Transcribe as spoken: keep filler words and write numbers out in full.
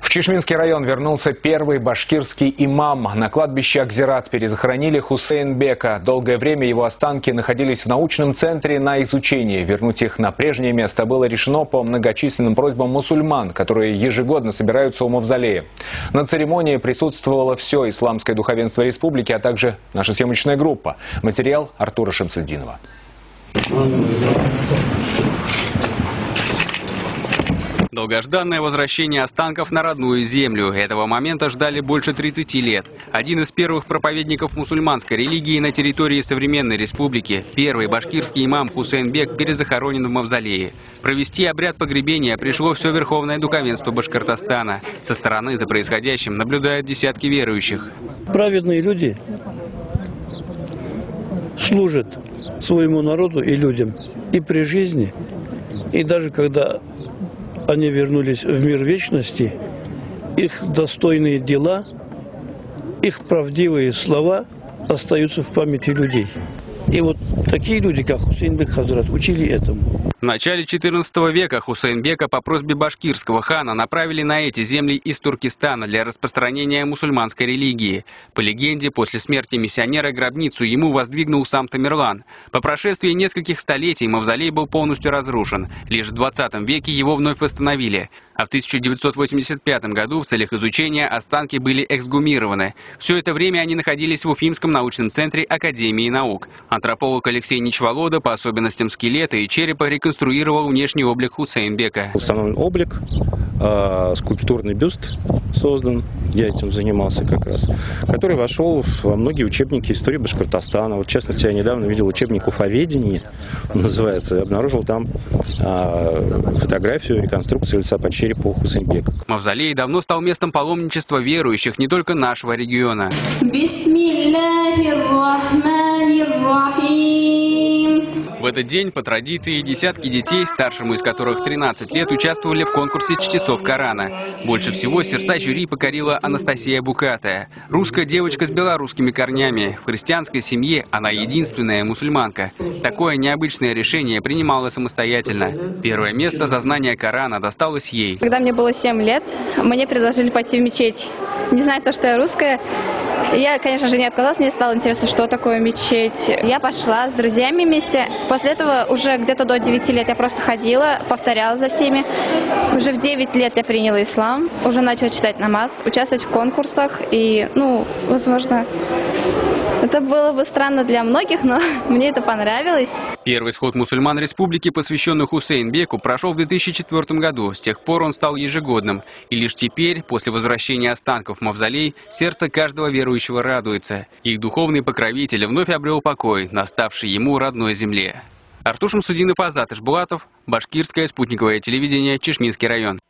В Чишминский район вернулся первый башкирский имам. На кладбище Акзират перезахоронили Хусейнбека. Долгое время его останки находились в научном центре на изучении. Вернуть их на прежнее место было решено по многочисленным просьбам мусульман, которые ежегодно собираются у мавзолея. На церемонии присутствовало все исламское духовенство республики, а также наша съемочная группа. Материал Артура Шамсельдинова. Долгожданное возвращение останков на родную землю. Этого момента ждали больше тридцати лет. Один из первых проповедников мусульманской религии на территории современной республики, первый башкирский имам Хусейнбек, перезахоронен в мавзолее. Провести обряд погребения пришло все верховное духовенство Башкортостана. Со стороны за происходящим наблюдают десятки верующих. Праведные люди служат своему народу и людям и при жизни, и даже когда они вернулись в мир вечности, их достойные дела, их правдивые слова остаются в памяти людей. И вот такие люди, как Хусейнбек Хазрат, учили этому. В начале четырнадцатого века Хусейнбека по просьбе башкирского хана направили на эти земли из Туркестана для распространения мусульманской религии. По легенде, после смерти миссионера гробницу ему воздвигнул сам Тамерлан. По прошествии нескольких столетий мавзолей был полностью разрушен. Лишь в двадцатом веке его вновь восстановили. А в тысяча девятьсот восемьдесят пятом году в целях изучения останки были эксгумированы. Все это время они находились в Уфимском научном центре Академии наук. Антрополог Алексей Ничволода по особенностям скелета и черепа реконструировал внешний облик Хусейнбека. Установлен облик, э, скульптурный бюст создан, я этим занимался как раз, который вошел во многие учебники истории Башкортостана. Вот, в частности, я недавно видел учебник «Уфоведение», называется, и обнаружил там э, фотографию реконструкции лица по черепу Хусейнбека. Мавзолей давно стал местом паломничества верующих не только нашего региона. В этот день, по традиции, десятки детей, старшему из которых тринадцать лет, участвовали в конкурсе чтецов Корана. Больше всего сердца жюри покорила Анастасия Букатая. Русская девочка с белорусскими корнями. В христианской семье она единственная мусульманка. Такое необычное решение принимала самостоятельно. Первое место за знание Корана досталось ей. Когда мне было семь лет, мне предложили пойти в мечеть. Не зная то, что я русская, я, конечно же, не отказалась, мне стало интересно, что такое мечеть. Я пошла с друзьями вместе. После этого уже где-то до девяти лет я просто ходила, повторяла за всеми. Уже в девять лет я приняла ислам, уже начала читать намаз, участвовать в конкурсах. И, ну, возможно, это было бы странно для многих, но мне это понравилось. Первый сход мусульман республики, посвященный Хусейнбеку, прошел в две тысячи четвёртом году. С тех пор он стал ежегодным. И лишь теперь, после возвращения останков в мавзолей, сердце каждого верующего радуется. Их духовный покровитель вновь обрел покой на ставшей ему родной земле. Артур Шамсельдинов, Азат Ишбулатов, Башкирское спутниковое телевидение, Чишминский район.